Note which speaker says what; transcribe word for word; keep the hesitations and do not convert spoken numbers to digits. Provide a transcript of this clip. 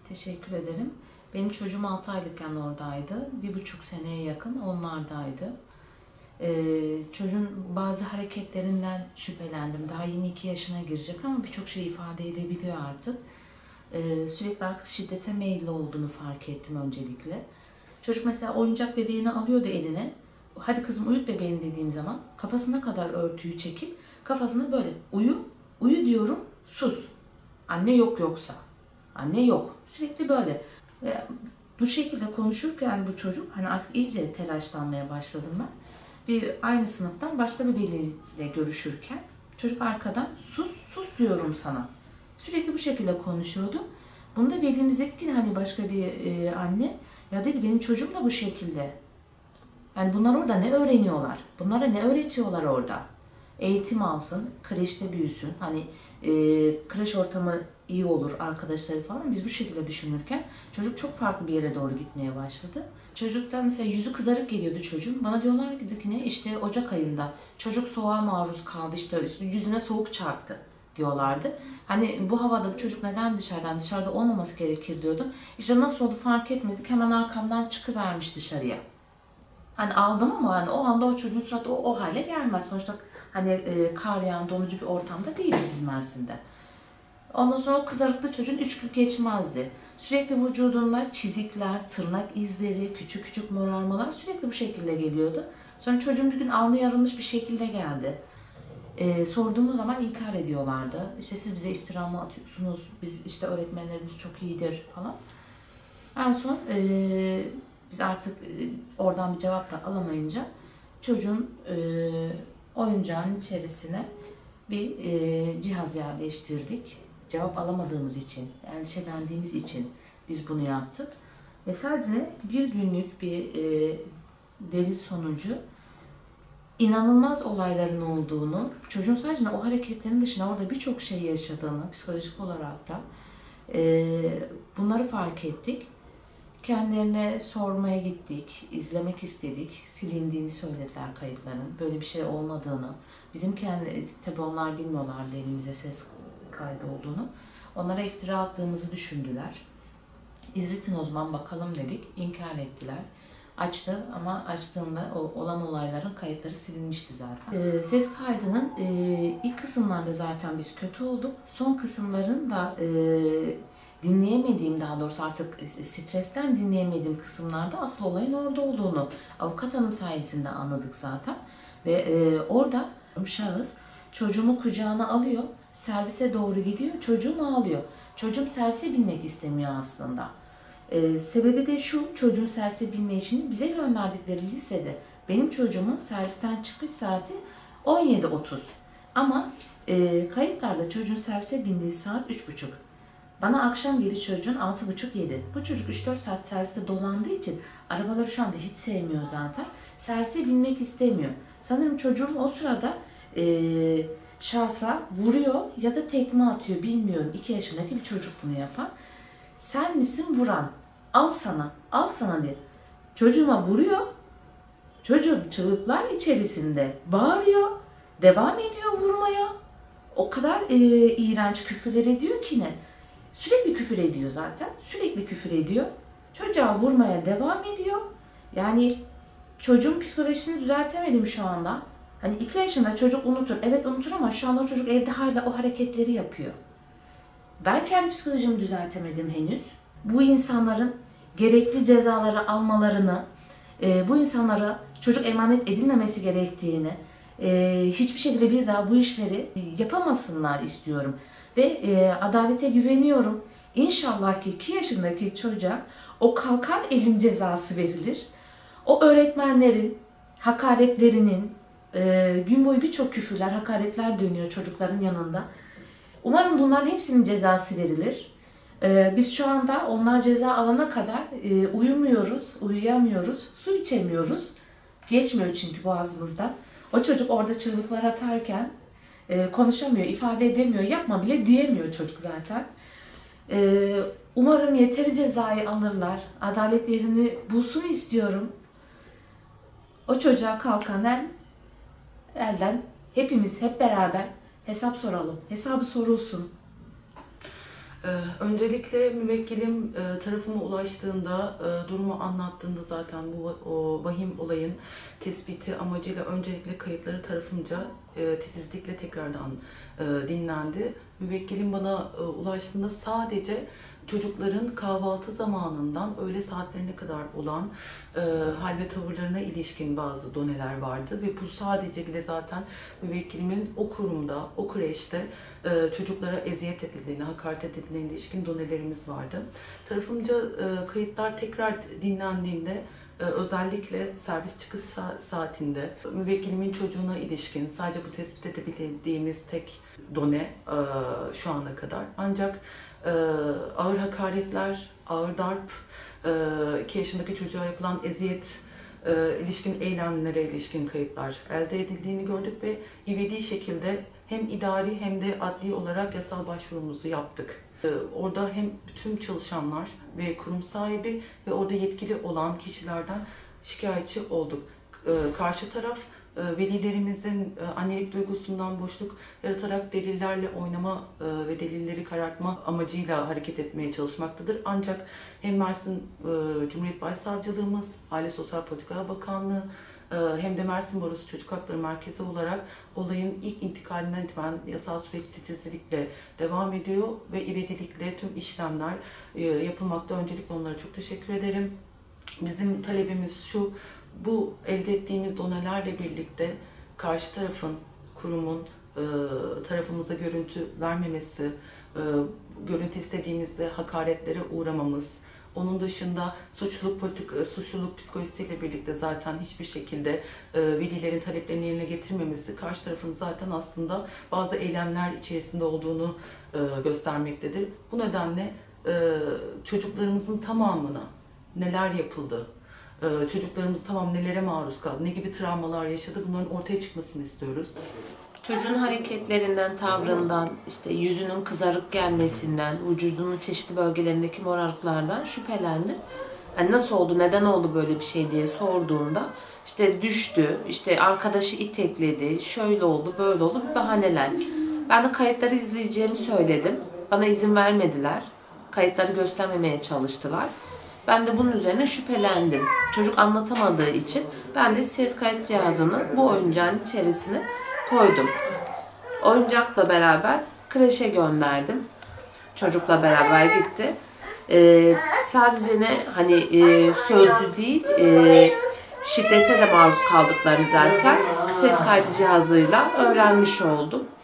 Speaker 1: Teşekkür ederim. Benim çocuğum altı aylıkken oradaydı. Bir buçuk seneye yakın onlardaydı. Ee, çocuğun bazı hareketlerinden şüphelendim. Daha yeni iki yaşına girecek ama birçok şey ifade edebiliyor artık. Ee, sürekli artık şiddete meyilli olduğunu fark ettim öncelikle. Çocuk mesela oyuncak bebeğini alıyordu eline. Hadi kızım uyut bebeğini dediğim zaman kafasına kadar örtüyü çekip kafasına böyle uyu, uyu diyorum, sus. Anne yok yoksa. Anne yok. Sürekli böyle. Ve bu şekilde konuşurken bu çocuk hani artık iyice telaşlanmaya başladım ben. Bir aynı sınıftan başka bir veliyle görüşürken çocuk arkadan sus sus diyorum sana. Sürekli bu şekilde konuşuyordu. Bunu da velimiz dedi ki hani başka bir e, anne ya dedi benim çocuğum da bu şekilde. Yani bunlar orada ne öğreniyorlar? Bunlara ne öğretiyorlar orada? Eğitim alsın, kreşte büyüsün. Hani e, kreş ortamı iyi olur, arkadaşları falan. Biz bu şekilde düşünürken çocuk çok farklı bir yere doğru gitmeye başladı. Çocuktan mesela yüzü kızarık geliyordu çocuğun. Bana diyorlar ki ne işte Ocak ayında çocuk soğuğa maruz kaldı, işte yüzüne soğuk çarptı diyorlardı. Hani bu havada bu çocuk neden dışarıdan, dışarıda olmaması gerekir diyordum. İşte nasıl oldu fark etmedik, hemen arkamdan çıkıvermiş dışarıya. Hani aldım ama hani o anda o çocuğun suratı o, o hale gelmez. Sonuçta hani e, kar yağan donucu bir ortamda değiliz biz Mersin'de. Ondan sonra o kızarıklı çocuğun üç gün geçmezdi. Sürekli vücudunda çizikler, tırnak izleri, küçük küçük morarmalar sürekli bu şekilde geliyordu. Sonra çocuğum bir gün alnı yarılmış bir şekilde geldi. Ee, sorduğumuz zaman inkar ediyorlardı. İşte siz bize iftira mı atıyorsunuz? Biz işte öğretmenlerimiz çok iyidir falan. En son e, biz artık e, oradan bir cevap da alamayınca çocuğun e, oyuncağın içerisine bir e, cihaz yerleştirdik. Cevap alamadığımız için, endişelendiğimiz için biz bunu yaptık. Ve sadece bir günlük bir e, delil sonucu inanılmaz olayların olduğunu, çocuğun sadece o hareketlerin dışında orada birçok şey yaşadığını, psikolojik olarak da e, bunları fark ettik. Kendilerine sormaya gittik, izlemek istedik. Silindiğini söylediler kayıtların. Böyle bir şey olmadığını. Bizim kendi, tabii onlar bilmiyorlardı elimize ses kaydı olduğunu. Onlara iftira attığımızı düşündüler. İzletin o zaman bakalım dedik. İnkar ettiler. Açtı ama açtığında o olan olayların kayıtları silinmişti zaten. Ee, ses kaydının e, ilk kısımlarda zaten biz kötü olduk. Son kısımların da e, dinleyemediğim, daha doğrusu artık stresten dinleyemediğim kısımlarda asıl olayın orada olduğunu avukat hanım sayesinde anladık zaten. Ve e, orada şahıs çocuğumu kucağına alıyor, servise doğru gidiyor, çocuğum ağlıyor. Çocuğum servise binmek istemiyor aslında. E, sebebi de şu, çocuğun servise binme işini bize gönderdikleri listede benim çocuğumun servisten çıkış saati on yedi otuz. Ama e, kayıtlarda çocuğun servise bindiği saat üç buçuk. Bana akşam yedi çocuğun altı buçuk yedi. Bu çocuk üç dört saat serviste dolandığı için arabaları şu anda hiç sevmiyor zaten. Servise binmek istemiyor. Sanırım çocuğum o sırada e, şahsa vuruyor ya da tekme atıyor, bilmiyorum. iki yaşındaki bir çocuk bunu yapan. Sen misin vuran? Al sana, al sana diye. Çocuğuma vuruyor. Çocuğum çığlıklar içerisinde bağırıyor. Devam ediyor vurmaya. O kadar e, iğrenç küfürler ediyor ki ne? Sürekli küfür ediyor zaten. Sürekli küfür ediyor. Çocuğa vurmaya devam ediyor. Yani çocuğun psikolojisini düzeltemedim şu anda. Hani iki yaşında çocuk unutur. Evet unutur ama şu anda o çocuk evde hala o hareketleri yapıyor. Ben kendi psikolojimi düzeltemedim henüz. Bu insanların gerekli cezaları almalarını, e, bu insanlara çocuk emanet edilmemesi gerektiğini, e, hiçbir şekilde bir daha bu işleri yapamasınlar istiyorum. Ve e, adalete güveniyorum. İnşallah ki iki yaşındaki çocuğa o kalkan elim cezası verilir. O öğretmenlerin hakaretlerinin, e, gün boyu birçok küfürler, hakaretler dönüyor çocukların yanında. Umarım bunların hepsinin cezası verilir. E, biz şu anda onlar ceza alana kadar e, uyumuyoruz, uyuyamıyoruz, su içemiyoruz. Geçmiyor çünkü boğazımızdan. O çocuk orada çığlıklar atarken e, konuşamıyor, ifade edemiyor, yapma bile diyemiyor çocuk zaten. E, umarım yeteri cezayı alırlar, adalet yerini bulsun istiyorum. O çocuğa kalkan el, elden hepimiz hep beraber hesap soralım, hesabı sorulsun.
Speaker 2: Ee, öncelikle müvekkilim e, tarafıma ulaştığında, e, durumu anlattığında zaten bu o vahim olayın tespiti amacıyla öncelikle kayıtları tarafımca e, titizlikle tekrardan e, dinlendi. Müvekkilim bana e, ulaştığında sadece çocukların kahvaltı zamanından öğle saatlerine kadar olan e, hal ve tavırlarına ilişkin bazı doneler vardı ve bu sadece bile zaten müvekkilimin o kurumda, o kreşte e, çocuklara eziyet edildiğine, hakaret edildiğine ilişkin donelerimiz vardı. Tarafımca e, kayıtlar tekrar dinlendiğinde e, özellikle servis çıkış sa- saatinde müvekkilimin çocuğuna ilişkin sadece bu tespit edebildiğimiz tek done e, şu ana kadar. Ancak e, ağır hakaretler, ağır darp, e, iki yaşındaki çocuğa yapılan eziyet, e, ilişkin eylemlere ilişkin kayıtlar elde edildiğini gördük ve ivedi şekilde hem idari hem de adli olarak yasal başvurumuzu yaptık. E, orada hem bütün çalışanlar ve kurum sahibi ve orada yetkili olan kişilerden şikayetçi olduk. E, karşı taraf e, velilerimizin e, annelik duygusundan boşluk yaratarak delillerle oynama e, ve delilleri karartma amacıyla hareket etmeye çalışmaktadır. Ancak hem Mersin e, Cumhuriyet Başsavcılığımız, Aile Sosyal Politikalar Bakanlığı e, hem de Mersin Barosu Çocuk Hakları Merkezi olarak olayın ilk intikalinden itibaren yasal süreç titizlikle devam ediyor ve ivedilikle tüm işlemler e, yapılmakta. Öncelikle onlara çok teşekkür ederim. Bizim talebimiz şu: bu elde ettiğimiz donelerle birlikte karşı tarafın, kurumun e, tarafımıza görüntü vermemesi, e, görüntü istediğimizde hakaretlere uğramamız, onun dışında suçluluk politik suçluluk psikolojisiyle birlikte zaten hiçbir şekilde e, velilerin taleplerini yerine getirmemesi karşı tarafın zaten aslında bazı eylemler içerisinde olduğunu e, göstermektedir. Bu nedenle e, çocuklarımızın tamamına neler yapıldı, Ee, çocuklarımız tamam nelere maruz kaldı, ne gibi travmalar yaşadı, bunların ortaya çıkmasını istiyoruz.
Speaker 1: Çocuğun hareketlerinden, tavrından, işte yüzünün kızarık gelmesinden, vücudunun çeşitli bölgelerindeki morarıklardan şüphelendim. Yani nasıl oldu, neden oldu böyle bir şey diye sorduğumda işte düştü, işte arkadaşı itekledi, şöyle oldu, böyle oldu, bir bahaneler. Ben de kayıtları izleyeceğimi söyledim. Bana izin vermediler. Kayıtları göstermemeye çalıştılar. Ben de bunun üzerine şüphelendim. Çocuk anlatamadığı için ben de ses kayıt cihazını bu oyuncağın içerisine koydum. Oyuncakla beraber kreşe gönderdim. Çocukla beraber gitti. Ee, sadece ne hani e, sözlü değil, e, şiddete de maruz kaldıklarını zaten ses kaydı cihazıyla öğrenmiş oldum.